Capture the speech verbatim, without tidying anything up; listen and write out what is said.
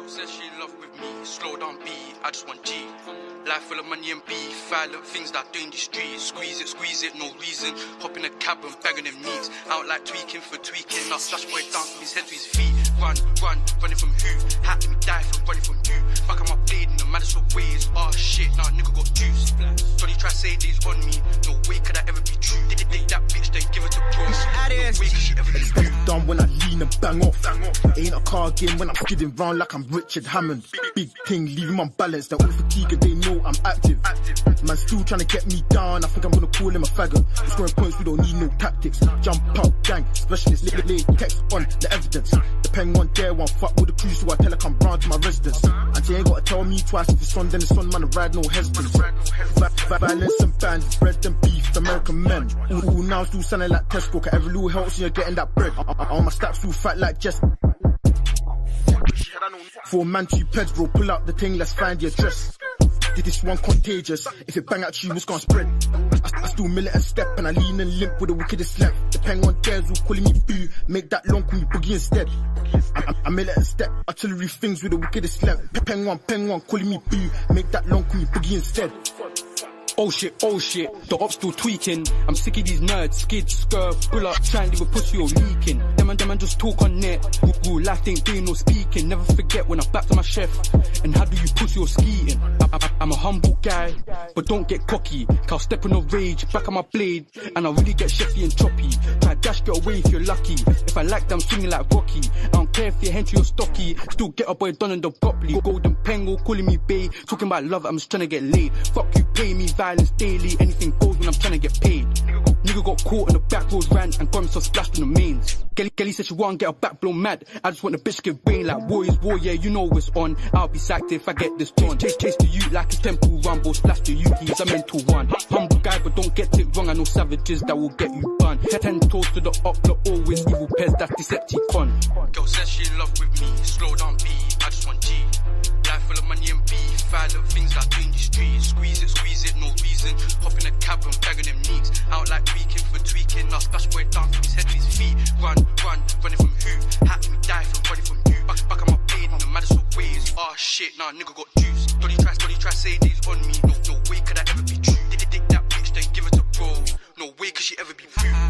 Says she in love with me, slow down B, I just want G. Life full of money and beef, violent things that I do in the streets. Squeeze it, squeeze it, no reason. Hop in a cab and bagging them needs. Out like tweaking for tweaking. Now slash boy down from his head to his feet. Run, run, running from who? Had me die from running from you. Back on my blade in the maddest of ways. Oh shit, now nigga got juice. Johnny try say these on me. No way could that ever be true. Did it take that bitch, then give it to bro. No way could she ever be true. Done when I lean and bang off. Ain't a car game when I'm skidding round like I'm Richard Hammond. Big thing, leaving my balance. They're all fatigue and they know I'm active. Man still trying to get me down. I think I'm gonna call him a faggot. We're scoring points, we don't need no tactics. Jump out, gang, specialist, lay, lay text on the evidence. Depending on there, one fuck with the crew, so I tell her come round to my residence. And you ain't gotta tell me twice if it's on, then it's on, man, I ride no hesitance. Vi violence and bands, bread and beef, American men. All, all now still sounding like Tesco, cause every little helps and you're getting that bread. All my stats still fat like Jess. For a man, two peds, bro, pull out the thing, let's find the address. This one contagious, if it bang at you, it's gonna spread. I, I still militant step and I lean and limp with the wickedest left. Depending on theirs who calling me boo, make that long call me boogie instead. I, I, I militant step, artillery things with the wickedest left. Pen one, pen one, calling me boo, make that long call me boogie instead. Oh shit, oh shit, the ops still tweaking. I'm sick of these nerds, skid, skirf, pull up, try and leave a pussy or leaking. Them and them and just talk on net. Ooh, ooh, life ain't doing no speaking. Never forget when I back to my chef. And how do you pussy or skiing? I, I, I'm a humble guy, but don't get cocky. Cause I'll step in no rage, back on my blade, and I'll really get chefy and choppy. Try dash, get away if you're lucky. If I like them, swinging like Rocky. I don't care if you're henty or stocky. Still get a boy done and done properly. Golden Pengo calling me bae. Talking about love, I'm just trying to get laid. Fuck you, pay me violence daily. Anything goes when I'm trying to get paid. Nigga got caught on the back road rant and got himself splashed on the mains. Kelly, Kelly said she won't get her back blown mad. I just want the bitch to get brain like war is war, yeah, you know what's on. I'll be sacked if I get this torn. Chase, chase the youth like a temple rumble. Splash the youth, he's a mental one. Humble guy, but don't get it wrong. I know savages that will get you bun. Ten toes to the up, the always evil pairs, that's Decepticon. Girl says she in love with me, slow down B, I just want G. Life full of money and beef, violent things that I do in the streets. Squeeze it, squeeze it, no reason. Hop in a cab and bagging them needs. Out like tweaking for tweaking. Now splash boy down from his head to his feet. Run, run, running from who? Had me die from running from you. Back, back on my blade in the maddest of ways. Oh shit, nah, nigga got juice. Dolly try, Dolly try say these on me. No, no way could that ever be true. Did it take that bitch, then give it to bro. No way could she ever be true.